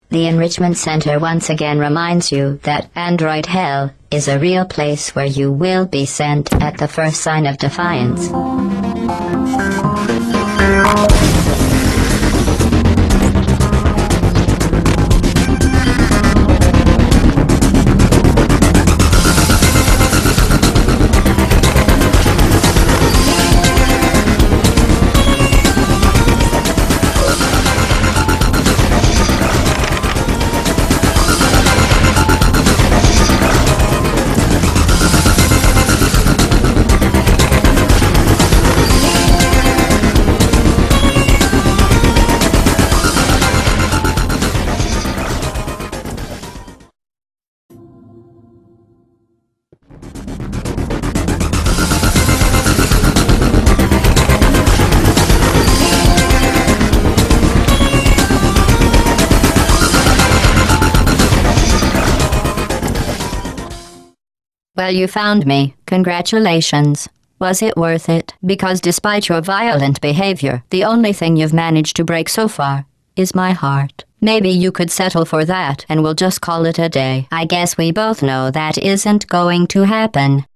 The Enrichment Center once again reminds you that Android Hell is a real place where you will be sent at the first sign of defiance. Well, you found me. Congratulations. Was it worth it? Because despite your violent behavior, the only thing you've managed to break so far is my heart. Maybe you could settle for that and we'll just call it a day. I guess we both know that isn't going to happen.